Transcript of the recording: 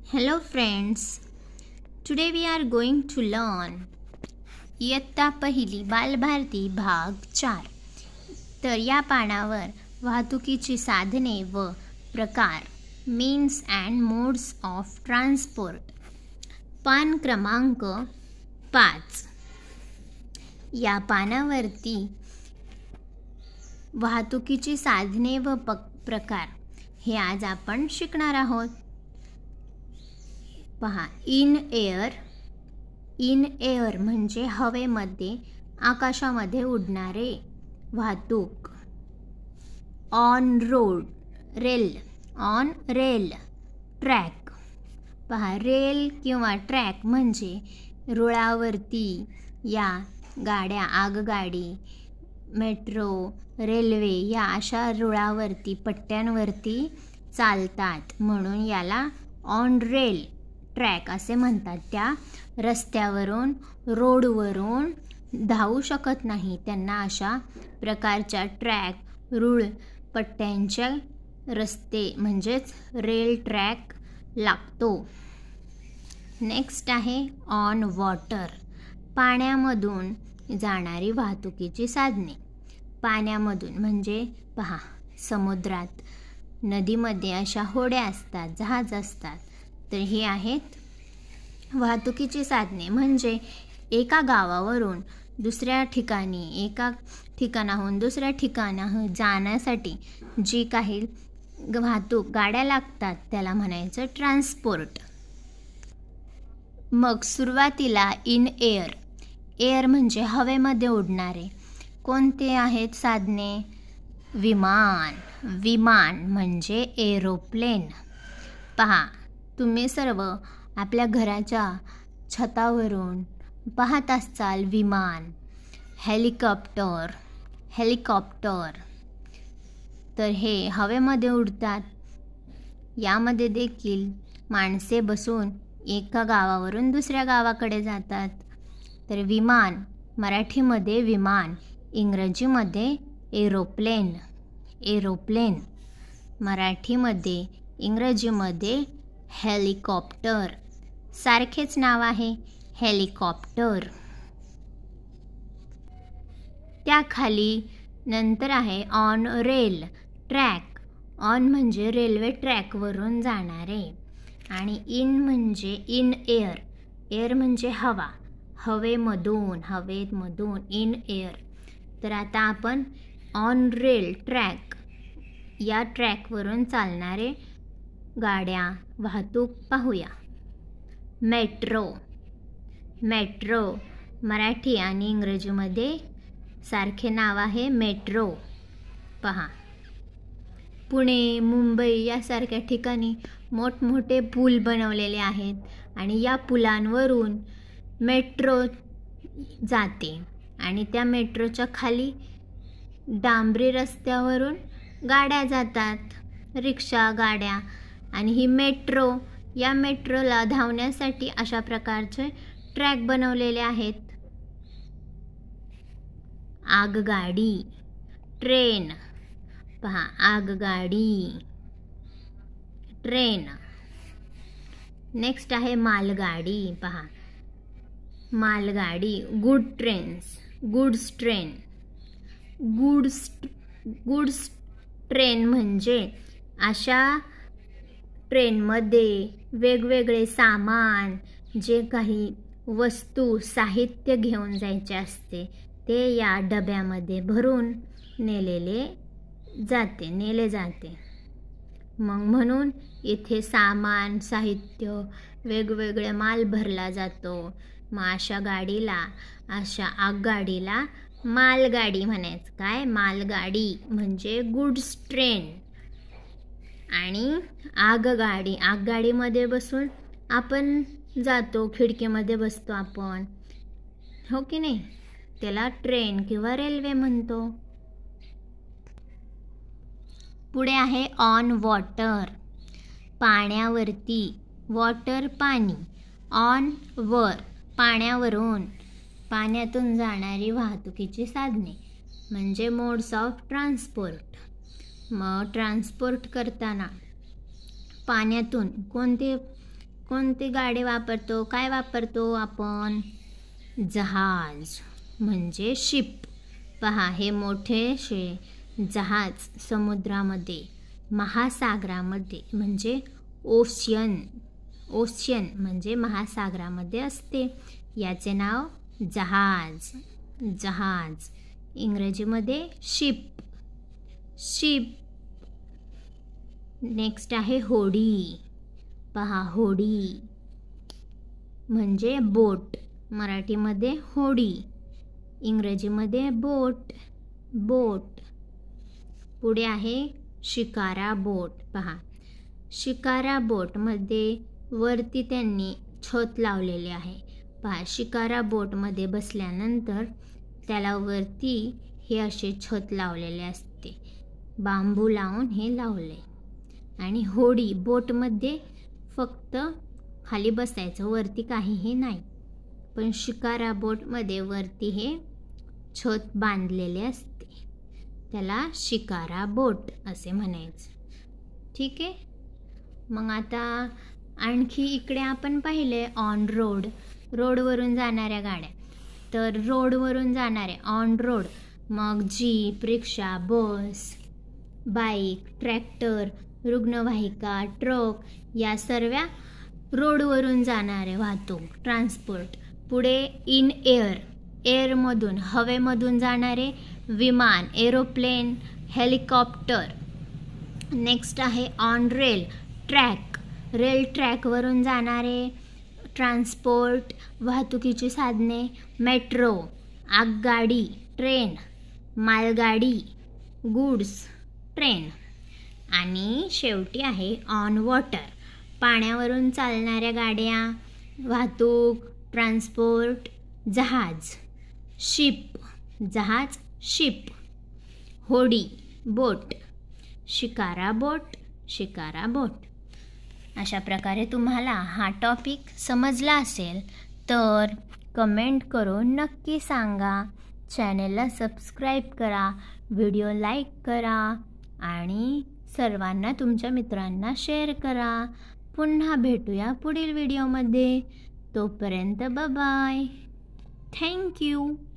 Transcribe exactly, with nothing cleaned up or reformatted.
Hello friends, today we are going to learn इयत्ता पहिली बालभारती भाग चार. तर या पानावर वाहतुकीची साधने व प्रकार means and modes of transport पान क्रमांक पाच. या पानावरती वाहतुकीची साधने व प्रकार हे आज आपण शिकणार आहोत. पहा, इन एअर. इन एअर म्हणजे हवेमध्ये आकाशामध्ये उडणारे वाहतूक. On road, rail. On rail, track. पहा, रेल किंवा ट्रॅक म्हणजे रुळावरती या गाड्या, आगगाडी, मेट्रो, रेल्वे या अशा रुळावरती पट्ट्यांवरती चालतात म्हणून याला ऑन रेल ट्रॅक असे म्हणतात. त्या रस्त्यावरून, रोडवरून धावू शकत नाही, त्यांना अशा प्रकारच्या ट्रॅक, रुळ पट्ट्यांचे रस्ते म्हणजेच रेल ट्रॅक लागतो. नेक्स्ट आहे ऑन वॉटर. पाण्यामधून जाणारी वाहतुकीची साधने. पाण्यामधून म्हणजे पहा, समुद्रात, नदीमध्ये अशा होड्या असतात, जहाज असतात. तर हे आहेत वाहतुकीची साधने. म्हणजे एका गावावरून दुसऱ्या ठिकाणी, एका ठिकाणाहून दुसऱ्या ठिकाणाहून जाण्यासाठी जी काही वाहतूक गाड्या लागतात त्याला म्हणायचं ट्रान्सपोर्ट. मग सुरुवातीला इन एअर. एअर म्हणजे हवेमध्ये उडणारे. कोणते आहेत साधने? विमान. विमान म्हणजे एरोप्लेन. पहा, तुम्ही सर्व आपल्या घराच्या छतावरून पाहत असाल विमान, हेलिकॉप्टर. हेलिकॉप्टर तर हे हवेमध्ये उडतात. यामध्ये देखील माणसे बसून एका गावावरून दुसऱ्या गावाकडे जातात. तर विमान, मराठीमध्ये विमान, इंग्रजीमध्ये एरोप्लेन. एरोप्लेन मराठीमध्ये, इंग्रजीमध्ये हेलिकॉप्टर. सारखेच नाव आहे, हेलिकॉप्टर. त्याखाली नंतर आहे ऑन रेल ट्रॅक. ऑन म्हणजे रेल्वे ट्रॅकवरून जाणारे आणि इन म्हणजे इन एअर. एअर म्हणजे हवा, हवेमधून, हवेमधून इन एअर. तर आता आपण ऑन रेल ट्रॅक या ट्रॅकवरून चालणारे गाड्या, वाहतूक पाहूया. मेट्रो. मेट्रो मराठी आणि इंग्रजीमध्ये सारखे नाव आहे, मेट्रो. पहा, पुणे, मुंबई यासारख्या ठिकाणी मोठमोठे पूल बनवलेले आहेत आणि या पुलांवरून मेट्रो जाते आणि त्या मेट्रोच्या खाली डांबरी रस्त्यावरून गाड्या जातात, रिक्षा, गाड्या. आणि ही मेट्रो, या मेट्रोला धावण्यासाठी अशा प्रकारचे ट्रॅक बनवलेले आहेत. आगगाडी, ट्रेन. पहा, आगगाडी, ट्रेन. नेक्स्ट आहे मालगाडी. पहा, मालगाडी, good trains, goods train. Goods goods train म्हणजे अशा ट्रेनमध्ये वेगवेगळे सामान, जे काही वस्तू, साहित्य घेऊन जायचे असते ते या डब्यामध्ये भरून नेलेले जाते नेले जाते. मग म्हणून इथे सामान, साहित्य, वेगवेगळे माल भरला जातो. मग अशा गाडीला, अशा आगगाडीला मालगाडी म्हणायचं. काय? मालगाडी म्हणजे गुड्स ट्रेन. आणि आगगाडी, आगगाडीमध्ये बसून आपण जातो, खिडकीमध्ये बसतो आपण, हो की नाही? त्याला ट्रेन किंवा रेल्वे म्हणतो. पुढे आहे ऑन वॉटर. पाण्यावरती. वॉटर पाणी. ऑन वर, पाण्यावरून, पाण्यातून जाणारी वाहतुकीची साधने म्हणजे मोड्स ऑफ ट्रान्सपोर्ट. मग ट्रान्सपोर्ट करताना पाण्यातून कोणते कोणती गाडी वापरतो, काय वापरतो आपण? जहाज म्हणजे शिप. पहा, हे मोठेसे जहाज समुद्रामध्ये, महासागरामध्ये म्हणजे ओशियन ओशियन म्हणजे महासागरामध्ये असते. याचे नाव जहाज. जहाज इंग्रजीमध्ये शिप. शिप. नेक्स्ट आहे होडी. पहा, होडी म्हणजे बोट. मराठीमध्ये होडी, इंग्रजीमध्ये बोट. बोट. पुढे आहे शिकारा बोट. पहा, शिकारा बोटमध्ये वरती त्यांनी छत लावलेले आहे. पहा, शिकारा बोटमध्ये बसल्यानंतर त्याला वरती हे असे छत लावलेले असते. बांबू लावून हे लावले. आणि होडी बोटमध्ये फक्त खाली बसायचं, वरती काहीही नाही. पण शिकारा बोटमध्ये वरती हे छत बांधलेले असते. त्याला शिकारा बोट असे म्हणायचं. ठीक आहे. मग आता आणखी इकडे आपण पाहिले ऑन रोड, रोडवरून जाणाऱ्या गाड्या. तर रोडवरून जाणाऱ्या ऑन रोड, मग jeep, rickshaw, bus, bike, tractor, रुग्णवाहिका, ट्रक, या सर्व रोडवरून जाणारे वाहतूक, ट्रान्सपोर्ट. पुढे इन एअर, एअरमधून हवेमधून जाणारे विमान, एरोप्लेन, हेलिकॉप्टर. नेक्स्ट आहे ऑन रेल, ट्रॅक, रेल ट्रॅकवरून जाणारे ट्रान्सपोर्ट, वाहतुकीची साधने, मेट्रो, आगगाडी, ट्रेन, मालगाडी, गुड्स ट्रेन. आणि शेवटी आहे ऑन वॉटर, पाण्यावरून चालणाऱ्या गाड्या, वाहतूक, ट्रान्सपोर्ट, जहाज, शिप, जहाज, शिप, होडी, बोट, शिकारा बोट, शिकारा बोट. अशा प्रकारे तुम्हाला हा टॉपिक समजला असेल तर कमेंट करून नक्की सांगा. चॅनेलला सबस्क्राईब करा, व्हिडिओ लाईक करा आणि सर्वांना तुमच्या मित्रांना शेअर करा. पुन्हा भेटूया पुढील व्हिडिओमध्ये. तोपर्यंत बाय बाय. थँक्यू.